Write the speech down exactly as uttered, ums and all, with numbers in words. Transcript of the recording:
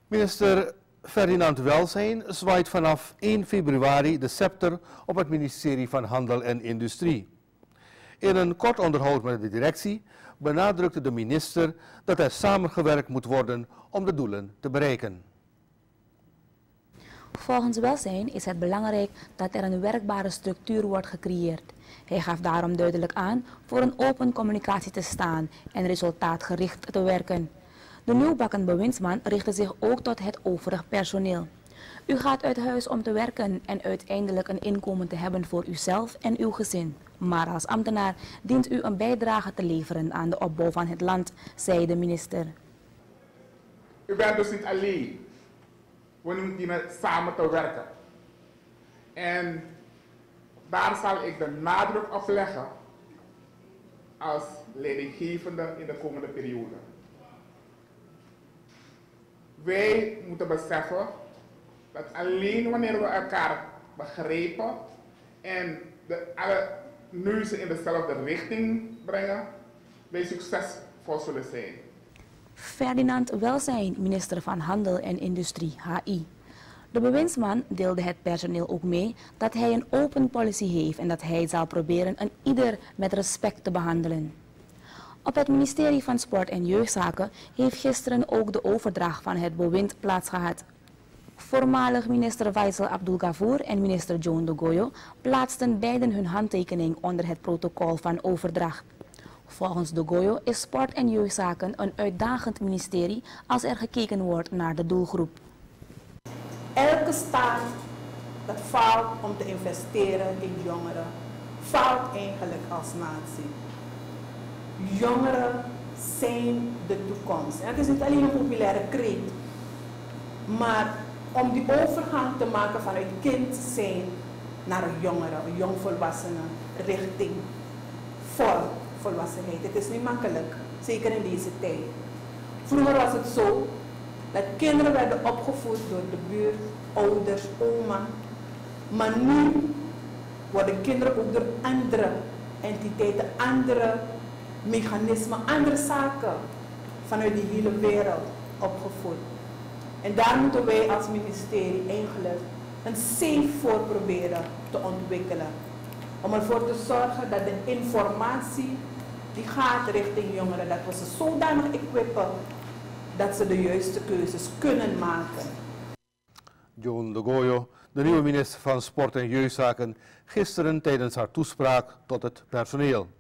Minister Ferdinand Welsijn zwaait vanaf één februari de scepter op het ministerie van Handel en Industrie. In een kort onderhoud met de directie benadrukte de minister dat er samengewerkt moet worden om de doelen te bereiken. Volgens Welsijn is het belangrijk dat er een werkbare structuur wordt gecreëerd. Hij gaf daarom duidelijk aan voor een open communicatie te staan en resultaatgericht te werken. De nieuwbakken bewindsman richtte zich ook tot het overig personeel. U gaat uit huis om te werken en uiteindelijk een inkomen te hebben voor uzelf en uw gezin. Maar als ambtenaar dient u een bijdrage te leveren aan de opbouw van het land, zei de minister. U bent dus niet alleen. We dienen samen te werken. En daar zal ik de nadruk op leggen als leidinggevende in de komende periode. Wij moeten beseffen dat alleen wanneer we elkaar begrijpen en de, alle neuzen in dezelfde richting brengen, wij succesvol zullen zijn. Ferdinand Welsijn, minister van Handel en Industrie, H I. De bewindsman deelde het personeel ook mee dat hij een open policy heeft en dat hij zal proberen een ieder met respect te behandelen. Op het ministerie van Sport en Jeugdzaken heeft gisteren ook de overdracht van het bewind plaatsgehad. Voormalig minister Faisal Abdul Ghafour en minister John de Goyo plaatsten beiden hun handtekening onder het protocol van overdracht. Volgens de Goyo is Sport en Jeugdzaken een uitdagend ministerie als er gekeken wordt naar de doelgroep. Elke staat dat faalt om te investeren in jongeren, faalt eigenlijk als natie. Jongeren zijn de toekomst. En het is niet alleen een populaire kreet, maar om die overgang te maken vanuit kind zijn naar een jongere, een jongvolwassene, richting vol volwassenheid. Het is niet makkelijk, zeker in deze tijd. Vroeger was het zo dat kinderen werden opgevoed door de buurt, ouders, oma. Maar nu worden kinderen ook door andere entiteiten, andere mechanismen, andere zaken vanuit die hele wereld opgevoed. En daar moeten wij als ministerie eigenlijk een safe voor proberen te ontwikkelen. Om ervoor te zorgen dat de informatie die gaat richting jongeren, dat we ze zodanig equippen dat ze de juiste keuzes kunnen maken. John de Goyo, de nieuwe minister van Sport en Jeugdzaken, gisteren tijdens haar toespraak tot het personeel.